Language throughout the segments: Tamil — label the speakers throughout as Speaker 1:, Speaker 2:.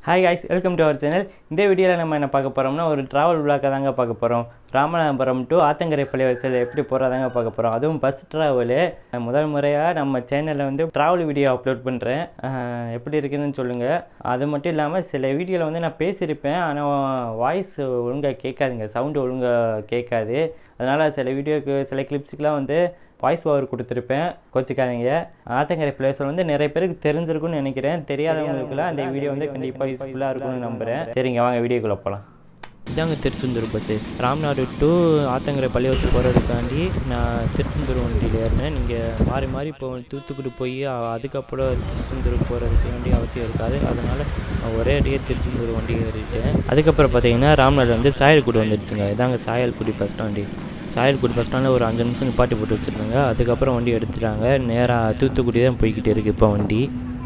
Speaker 1: Hi guys, welcome to our channel. இந்த வீடியோவில் நம்ம என்ன பார்க்க போகிறோம்னா ஒரு ட்ராவல் விளாக தாங்க பார்க்க போகிறோம். ராமநாதபுரம் டு ஆத்தங்கரை பள்ளிவாசல் எப்படி போகிறதாங்க பார்க்க போகிறோம். அதுவும் பஸ் ட்ராவலு. முதல் முறையாக நம்ம சேனலில் வந்து ட்ராவல் வீடியோ அப்லோட் பண்ணுறேன். எப்படி இருக்குதுன்னு சொல்லுங்கள். அது மட்டும் இல்லாமல் சில வீடியோவில் வந்து நான் பேசியிருப்பேன், ஆனால் வாய்ஸ் ஒழுங்காக கேட்காதுங்க, சவுண்டு ஒழுங்காக கேட்காது. அதனால் சில வீடியோக்கு சில கிளிப்ஸுக்கெலாம் வந்து வாய்ஸ் ஓவர் கொடுத்துருப்பேன், கோச்சிக்காதீங்க. ஆத்தங்கரை பிளேஸில் வந்து நிறைய பேருக்கு தெரிஞ்சிருக்குன்னு நினைக்கிறேன். தெரியாதவங்களுக்குலாம் அந்த வீடியோ வந்து கண்டிப்பாக யூஸ்ஃபுல்லாக இருக்கும்னு நம்புகிறேன். சரிங்க, வாங்க வீடியோக்குள்ளே போகலாம். இதாங்க திருச்செந்தூர் பஸ்ஸு. ராம்நாடு டு ஆத்தங்கரை பள்ளிவாசல் போகிறதுக்காண்டி நான் திருச்செந்தூர் வண்டியில் ஏறினேன். நீங்கள் மாறி மாறி தூத்துக்குடி போய் அதுக்கப்புறம் திருச்செந்தூர் போகிறதுக்கு வேண்டிய அவசியம் இருக்காது. அதனால் ஒரே அடியே திருச்செந்தூர் வண்டி ஏறிட்டேன். அதுக்கப்புறம் பார்த்தீங்கன்னா ராம்நாடு வந்து சாயல்குடி வந்துடுச்சுங்க. இதாங்க Sayalkudi bus stand. Sayalkudi bus ஸ்டாண்டில் ஒரு 5 நிமிஷம் நிப்பாட்டி போட்டு வச்சுருந்தாங்க. அதுக்கப்புறம் வண்டி எடுத்துட்டாங்க. நேராக தூத்துக்குடி தான் போய்கிட்டு இருக்குது இப்போ வண்டி.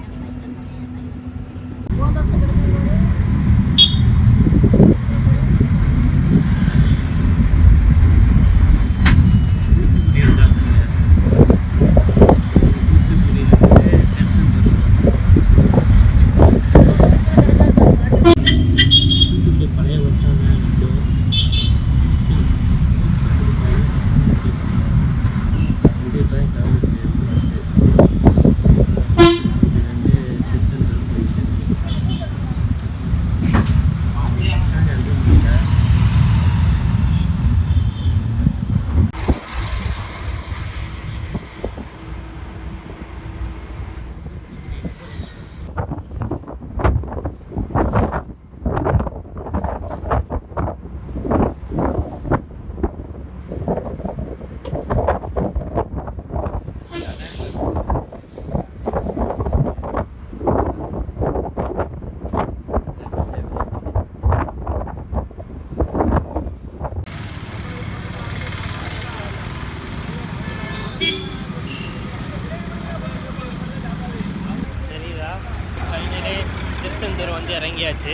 Speaker 1: திருச்செந்தூர் வந்து இறங்கியாச்சு.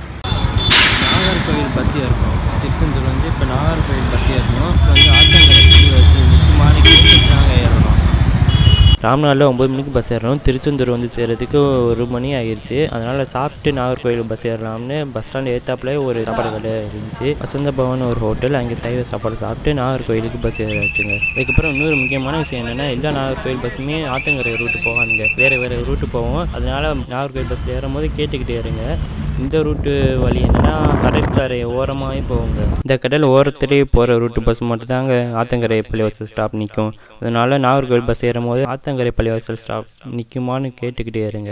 Speaker 1: நாகர்கோவில் பஸ் ஏறணும். திருச்செந்தூர் வந்து இப்போ நாகர்கோவில் பஸ் ஏறணும். ஸோ வந்து ஆத்தங்கரை பஸ் முக்கியமான கேட்டுக்காக ஏறணும். ராம்நாடில் 9 மணிக்கு பஸ் ஏறணும். திருச்செந்தூர் வந்து சேர்கிறதுக்கு 1 மணி ஆகிடுச்சு. அதனால் சாப்பிட்டு நாகர்கோவில் பஸ் ஏறலாம்னு பஸ் ஸ்டாண்ட் ஏற்றாப்புல ஒரு சாப்பாடு கடை இருந்துச்சு, வசந்த பவன் ஒரு ஹோட்டல். அங்கே சைவ சாப்பாடு சாப்பிட்டு நாகர்கோவிலுக்கு பஸ் ஏறாச்சுங்க. அதுக்கப்புறம் இன்னொரு முக்கியமான விஷயம் என்னென்னா, எல்லா நாகர்கோவில் பஸ்ஸுமே ஆத்தங்கரை ரூட்டு போகாதுங்க, வேறு ரூட்டு போவோம். அதனால் நாகர்கோவில் பஸ் ஏறும் போது கேட்டுக்கிட்டே இருங்க. இந்த ரூட்டு வழி என்னென்னா கடற்கரை ஓரமாகவே போவோங்க. இந்த கடல் ஓரத்துலேயே போகிற ரூட்டு பஸ் மட்டும் தாங்க ஆத்தங்கரை பள்ளிவாசல் ஸ்டாப் நிற்கும். அதனால் நாகர்கோவில் பஸ் ஏறும் போது ஆத்தங்கரை பள்ளிவாசல் ஸ்டாப் நிற்குமான்னு கேட்டுக்கிட்டே இருங்க.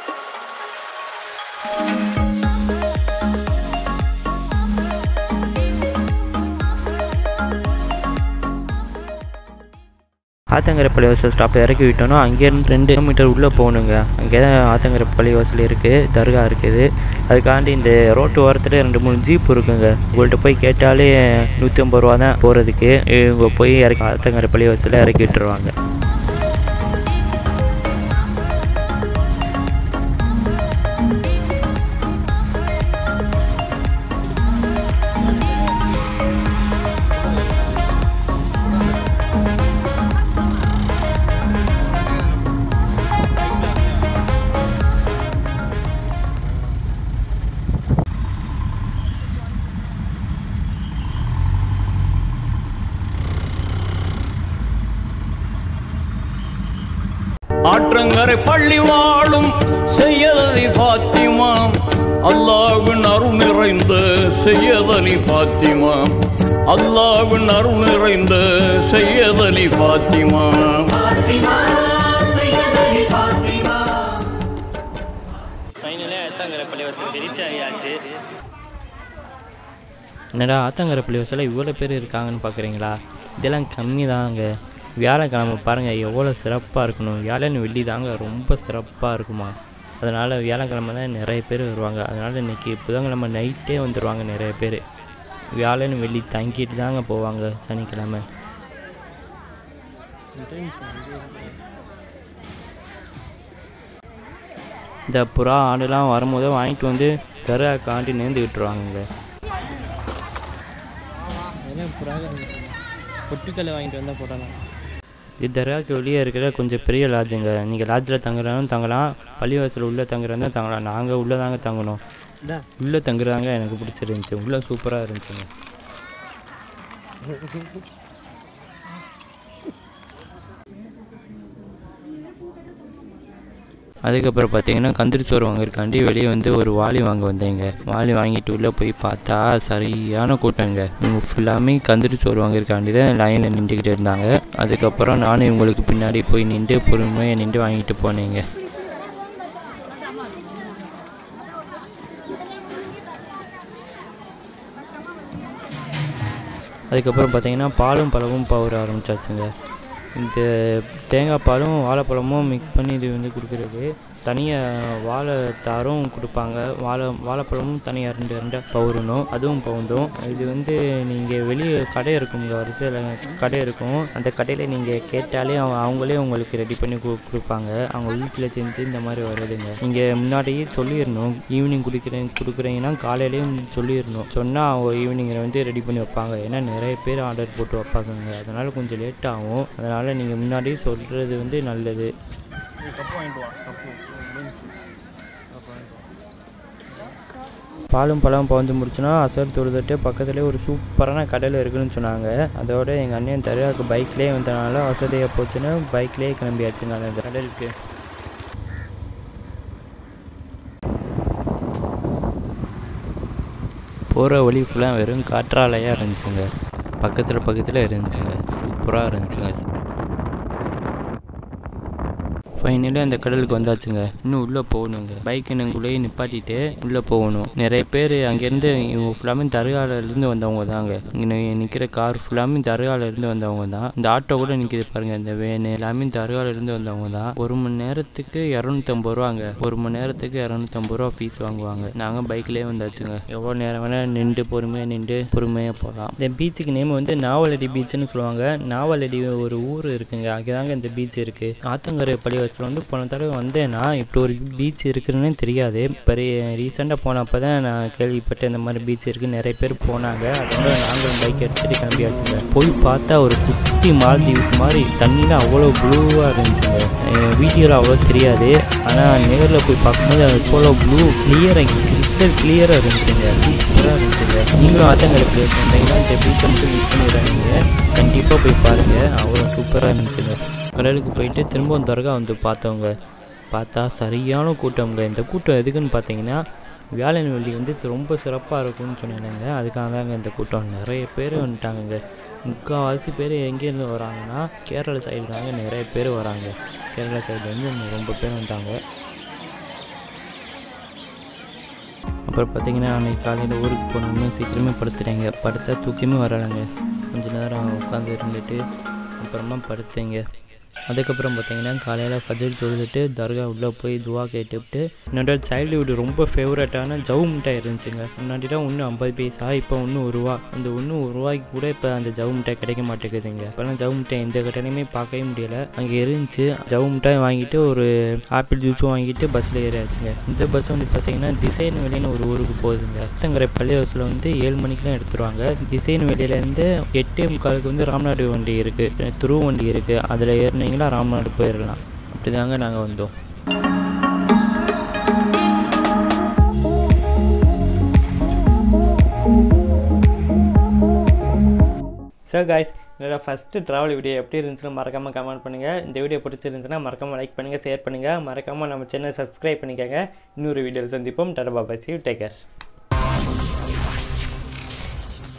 Speaker 1: ஆத்தங்கரை பள்ளிவாசல் ஸ்டாப்பை இறக்கி விட்டோன்னா அங்கேருந்து 2 கிலோமீட்டர் உள்ளே போகணுங்க. அங்கே தான் ஆத்தங்கரை பள்ளிவாசல் இருக்குது, தர்கா இருக்குது. அதுக்காண்டி இந்த ரோட்டு ஓரத்தில் 2-3 ஜீப் இருக்குங்க. உங்கள்கிட்ட போய் கேட்டாலே 150 ரூபா தான் போகிறதுக்கு. இவங்க போய் ஆத்தங்கரை பள்ளிவாசலில் இறக்கி விட்டுருவாங்க.
Speaker 2: ஆற்றங்கரை பள்ளி வாழும் செய்யதலி பாத்திமா, அல்லாஹ்வின் அருள் நிறைந்த செய்யதலி பாத்திமா, அல்லாஹ்வின் அருள் நிறைந்த செய்யதலி பாத்திமா.
Speaker 1: ஃபைனலாக ஆத்தங்கரை பள்ளிவாசலுக்கு ரீச் ஆகியாச்சு. என்னடா ஆத்தங்கரை பள்ளிவாசலில் இவ்வளோ பேர் இருக்காங்கன்னு பார்க்குறீங்களா? இதெல்லாம் கம்மி தாங்க. வியாழக்கிழமை பாருங்கள் எவ்வளோ சிறப்பாக இருக்கணும். வியாழன் வெள்ளி தாங்க ரொம்ப சிறப்பாக இருக்குமா. அதனால் வியாழக்கிழமை தான் நிறைய பேர் வருவாங்க. அதனால் இன்றைக்கி புதன்கிழமை நைட்டே வந்துடுவாங்க நிறைய பேர். வியாழன் வெள்ளி தங்கிட்டு தாங்க போவாங்க சனிக்கிழமை. இந்த புறா ஆடுலாம் வரும்போது வாங்கிட்டு வந்து தர காண்டி நேர்ந்து விட்டுருவாங்க. புறாக பொட்டுக்கல்லை வாங்கிட்டு வந்தால் போடலாம். இது தர்காவுக்கு வெளியே இருக்கிற கொஞ்சம் பெரிய லாட்ஜுங்க. நீங்கள் லாட்ஜில் தங்குறாலும் தங்கலாம், பள்ளிவாசல் உள்ளே தங்குறாங்க தங்கலாம். நாங்கள் உள்ளே தாங்க தங்கணும். உள்ளே தங்குறாங்க எனக்கு பிடிச்சிருந்துச்சி. உள்ளே சூப்பராக இருந்துச்சுங்க. அதுக்கப்புறம் பார்த்தீங்கன்னா கந்திரி சோறு வாங்கியிருக்காண்டி வெளியே வந்து ஒரு வாளி வாங்க வந்தேங்க. வாளி வாங்கிட்டு உள்ளே போய் பார்த்தா சரியான கூட்டங்க. இவங்க ஃபுல்லாமே கந்திரி சோறு வாங்கியிருக்காண்டி தான் லைனில் நின்றுக்கிட்டு இருந்தாங்க. அதுக்கப்புறம் நானும் இவங்களுக்கு பின்னாடி போய் நின்று பொறுமையாக நின்று வாங்கிட்டு போனேங்க. அதுக்கப்புறம் பார்த்தீங்கன்னா பாலும் பழமும் பவுற ஆரம்பிச்சாச்சுங்க. இந்த தேங்காய் பாலும் வாழைப்பழமும் மிக்ஸ் பண்ணி இது வந்து கொடுக்குறது. தனியாக வாழைத்தாரும் கொடுப்பாங்க. வாழைப்பழமும் தனியாக 2 பவுறணும், அதுவும் பவுந்தும். இது வந்து நீங்கள் வெளியே கடை இருக்குங்க, வரிசையில் கடை இருக்கும். அந்த கடையில் நீங்கள் கேட்டாலே அவங்களே உங்களுக்கு ரெடி பண்ணி கொடுப்பாங்க. அவங்க வீட்டில் செஞ்சு இந்த மாதிரி வருதுங்க. நீங்கள் முன்னாடியே சொல்லிடணும், ஈவினிங் கொடுக்குறீங்கன்னா காலையிலேயும் சொல்லிடணும். சொன்னால் அவங்க ஈவினிங்கில் வந்து ரெடி பண்ணி வைப்பாங்க. ஏன்னா நிறைய பேர் ஆர்டர் போட்டு வைப்பாங்க, அதனால் கொஞ்சம் லேட் ஆகும். அதனால் நீங்கள் முன்னாடியே சொல்கிறது வந்து நல்லது. பாலும் பழம் பவுந்து முடிச்சுன்னா அசர் தொழுதுட்டு பக்கத்துலேயே ஒரு சூப்பரான கடையில் இருக்குதுன்னு சொன்னாங்க. அதோட எங்கள் அண்ணன் தர்காவுக்கு பைக்லேயே வந்தனால வசதியாக போச்சுன்னா பைக்லேயே கிளம்பியாச்சுங்க அந்த கடலுக்கு. போகிற வழி ஃபுல்லாக வெறும் காற்றாலையாக இருந்துச்சுங்க. பக்கத்தில் இருந்துச்சுங்க. சூப்பராக இருந்துச்சுங்க. ஃபைனலி அந்த கடலுக்கு வந்தாச்சுங்க. இன்னும் உள்ளே போகணுங்க. பைக் என்னங்குள்ளேயே நிப்பாட்டிட்டு உள்ளே போகணும். நிறைய பேர் அங்கேருந்து இவங்க ஃபுல்லாமே தர்காவிலேருந்து வந்தவங்க தாங்க. இங்கே நிற்கிற கார் ஃபுல்லாமே தர்காவிலேருந்து வந்தவங்க தான். இந்த ஆட்டோ கூட நிற்கிது பாருங்கள், இந்த வேனு எல்லாமே தர்காவிலேருந்து வந்தவங்க தான். 1 மணி நேரத்துக்கு 250 ரூபாங்க. 1 மணி நேரத்துக்கு 250 ரூபா ஃபீஸ் வாங்குவாங்க. நாங்கள் பைக்லேயே வந்தாச்சுங்க. எவ்வளோ நேரம் வேணால் நின்று பொறுமையாக போகலாம். இந்த பீச்சுக்கு நேம் வந்து நாவலடி பீச்சுன்னு சொல்லுவாங்க. நாவலடி ஒரு ஊர் இருக்குங்க, அங்கே தாங்க இந்த பீச் இருக்குது. ஆத்தங்கரை பள்ளிவாசல் வந்து போன தடவை வந்தேன்னா இப்படி ஒரு பீச் இருக்குதுன்னு தெரியாது. இப்போ ரீசெண்டாக போனப்போ தான் நான் கேள்விப்பட்டேன் இந்த மாதிரி பீச் இருக்குது. நிறைய பேர் போனாங்க. அதோட நாங்களும் பைக் எடுத்துகிட்டு கிளம்பியாச்சுங்க. போய் பார்த்தா ஒரு குட்டி மால்தீவ்ஸ் மாதிரி தண்ணியில் அவ்வளோ ப்ளூவாக இருந்துச்சுங்க. வீடியோவில் அவ்வளோ தெரியாது, ஆனால் நேரில் போய் பார்க்கும்போது அது அவ்வளோ ப்ளூ கிறிஸ்டல் கிளியராக இருந்துச்சுங்க. சூப்பராக இருந்துச்சுங்க. நீங்களும் ஆத்தங்கரை பிளேஸ் வந்தீங்கன்னா இந்த பீச்சை மட்டும் மிஸ் பண்ணிடுறாங்க. கண்டிப்பாக போய் பாருங்கள், அவ்வளோ சூப்பராக இருந்துச்சுங்க. கடலுக்கு போயிட்டு திரும்பவும் தர்கா வந்து பார்த்தா சரியான கூட்டம்ங்க. இந்த கூட்டம் எதுக்குன்னு பார்த்தீங்கன்னா வியாழன் வெள்ளி வந்து ரொம்ப சிறப்பாக இருக்கும்னு சொன்னாங்க. அதுக்காக தாங்க இந்த கூட்டம். நிறைய பேர் வந்துட்டாங்கங்க. 3/4 பேர் எங்கேருந்து வராங்கன்னா கேரளா சைடு தாங்க நிறைய பேர் வராங்க. கேரளா சைட்லேருந்து ரொம்ப பேர் வந்துட்டாங்க. அப்புறம் பார்த்தீங்கன்னா அன்றைக்கி காலையில் ஊருக்கு போனோம்னா சீக்கிரமே படுத்துட்டேங்க. படுத்தா தூக்கமே வரலைங்க. கொஞ்சம் நேரம் உட்காந்து இருந்துட்டு அப்புறமா படுத்தேங்க. அதுக்கப்புறம் பார்த்தீங்கன்னா காலையில் ஃபஜர் தொழுதுட்டு தர்கா உள்ளே போய் துவா கேட்டுவிட்டு என்னோட சைல்டுஹுட் ரொம்ப ஃபேவரட்டான ஜவு மிட்டாய் இருந்துச்சுங்க. முன்னாடிலாம் ஒன்று 50 பைசா, இப்போ ஒன்று 1 ரூபா. அந்த ஒன்று 1 ரூபாய்க்கு கூட இப்போ அந்த ஜவு மிட்டாய் கிடைக்க மாட்டேங்குதுங்க. இப்போலாம் ஜவு மிட்டாய் எந்த கடையிலுமே பார்க்கவே முடியலை. அங்கே இருந்துச்சு. ஜவு மிட்டாய் வாங்கிட்டு ஒரு ஆப்பிள் ஜூஸும் வாங்கிட்டு பஸ்ஸில் ஏறியாச்சுங்க. இந்த பஸ் வந்து பார்த்தீங்கன்னா திசைன் வெளியின்னு ஒரு ஊருக்கு போகுதுங்க. ஆத்தங்கரை பள்ளிவாசலில் வந்து 7 மணிக்கெலாம் எடுத்துருவாங்க. திசைன் வெளியிலேருந்து 8:45 வந்து ராம்நாடு வண்டி இருக்குது, துருவ வண்டி இருக்குது. அதில் ஏறினீங்களா ராம்நாடு போயிடலாம். அப்படி தாங்க நாங்கள் வந்தோம். ஸோ காய்ஸ், என்னோட ஃபஸ்ட்டு ட்ராவல் வீடியோ எப்படி இருந்துச்சுன்னு மறக்காமல் கமெண்ட் பண்ணுங்கள். இந்த வீடியோ பிடிச்சிருந்துச்சுன்னா மறக்காமல் லைக் பண்ணுங்கள், ஷேர் பண்ணுங்கள். மறக்காமல் நம்ம சேனலை சப்ஸ்கிரைப் பண்ணிக்கோங்க. இன்னொரு வீடியோவில் சந்திப்போம். டாடா பாய், see you, take care.